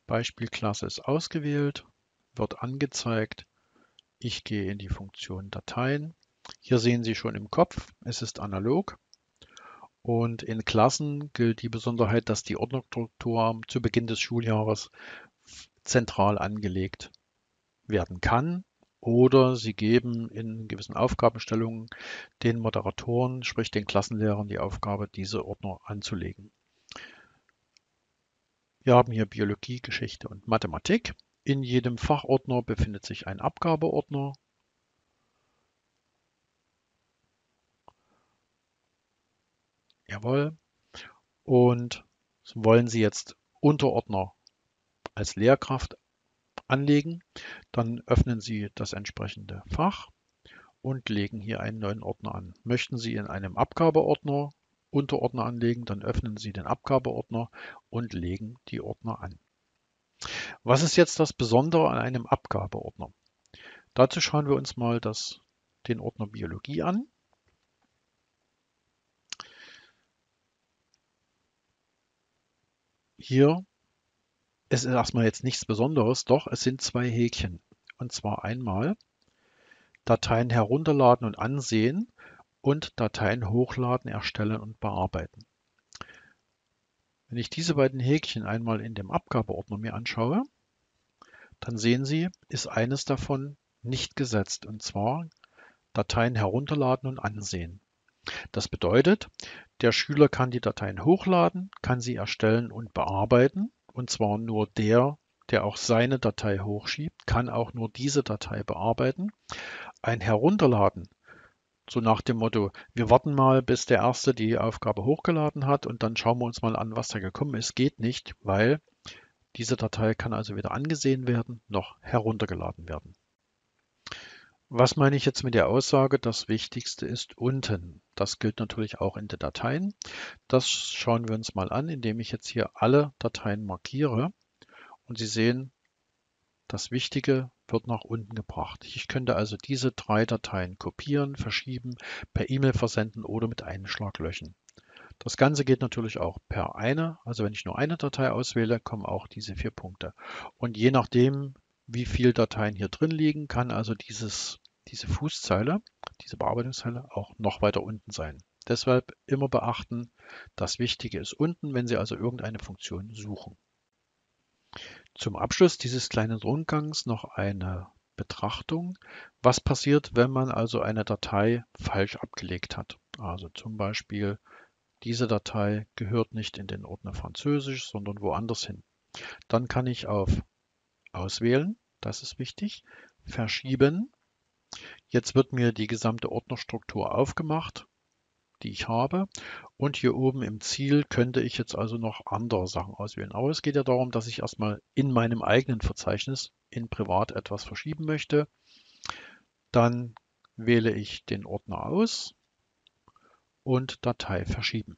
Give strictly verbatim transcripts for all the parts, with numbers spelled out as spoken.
Beispielklasse ist ausgewählt, wird angezeigt. Ich gehe in die Funktion Dateien. Hier sehen Sie schon im Kopf, es ist analog. Und in Klassen gilt die Besonderheit, dass die Ordnerstruktur zu Beginn des Schuljahres zentral angelegt werden kann. Oder Sie geben in gewissen Aufgabenstellungen den Moderatoren, sprich den Klassenlehrern, die Aufgabe, diese Ordner anzulegen. Wir haben hier Biologie, Geschichte und Mathematik. In jedem Fachordner befindet sich ein Abgabeordner. Jawohl. Und wollen Sie jetzt Unterordner als Lehrkraft anlegen, dann öffnen Sie das entsprechende Fach und legen hier einen neuen Ordner an. Möchten Sie in einem Abgabeordner Unterordner anlegen, dann öffnen Sie den Abgabeordner und legen die Ordner an. Was ist jetzt das Besondere an einem Abgabeordner? Dazu schauen wir uns mal das, den Ordner Biologie an. Hier ist erstmal jetzt nichts Besonderes, doch es sind zwei Häkchen. Und zwar einmal Dateien herunterladen und ansehen und Dateien hochladen, erstellen und bearbeiten. Wenn ich diese beiden Häkchen einmal in dem Abgabeordner mir anschaue, dann sehen Sie, ist eines davon nicht gesetzt, und zwar Dateien herunterladen und ansehen. Das bedeutet, der Schüler kann die Dateien hochladen, kann sie erstellen und bearbeiten, und zwar nur der, der auch seine Datei hochschiebt, kann auch nur diese Datei bearbeiten. Ein Herunterladen, so nach dem Motto, wir warten mal, bis der Erste die Aufgabe hochgeladen hat und dann schauen wir uns mal an, was da gekommen ist, geht nicht, weil diese Datei kann also weder angesehen werden noch heruntergeladen werden. Was meine ich jetzt mit der Aussage, das Wichtigste ist unten? Das gilt natürlich auch in den Dateien. Das schauen wir uns mal an, indem ich jetzt hier alle Dateien markiere. Und Sie sehen, das Wichtige wird nach unten gebracht. Ich könnte also diese drei Dateien kopieren, verschieben, per E-Mail versenden oder mit einem Schlag löschen. Das Ganze geht natürlich auch per eine, also wenn ich nur eine Datei auswähle, kommen auch diese vier Punkte. Und je nachdem, wie viele Dateien hier drin liegen, kann also dieses, diese Fußzeile, diese Bearbeitungszeile auch noch weiter unten sein. Deshalb immer beachten, das Wichtige ist unten, wenn Sie also irgendeine Funktion suchen. Zum Abschluss dieses kleinen Rundgangs noch eine Betrachtung. Was passiert, wenn man also eine Datei falsch abgelegt hat? Also zum Beispiel, diese Datei gehört nicht in den Ordner Französisch, sondern woanders hin. Dann kann ich auf Auswählen, das ist wichtig, Verschieben. Jetzt wird mir die gesamte Ordnerstruktur aufgemacht, die ich habe. Und hier oben im Ziel könnte ich jetzt also noch andere Sachen auswählen. Aber es geht ja darum, dass ich erstmal in meinem eigenen Verzeichnis in Privat etwas verschieben möchte. Dann wähle ich den Ordner aus und Datei verschieben.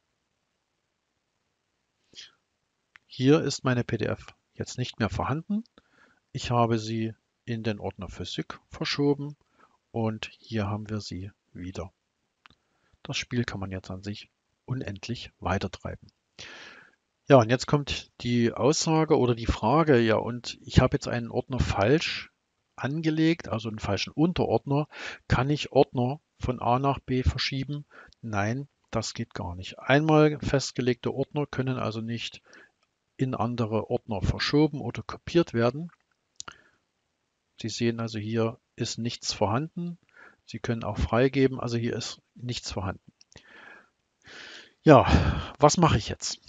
Hier ist meine P D F jetzt nicht mehr vorhanden. Ich habe sie in den Ordner Physik verschoben und hier haben wir sie wieder. Das Spiel kann man jetzt an sich unendlich weitertreiben. Ja, und jetzt kommt die Aussage oder die Frage, ja, und ich habe jetzt einen Ordner falsch angelegt, also einen falschen Unterordner. Kann ich Ordner von A nach B verschieben? Nein, das geht gar nicht. Einmal festgelegte Ordner können also nicht in andere Ordner verschoben oder kopiert werden. Sie sehen also, hier ist nichts vorhanden. Sie können auch freigeben, also hier ist nichts vorhanden. Ja, was mache ich jetzt?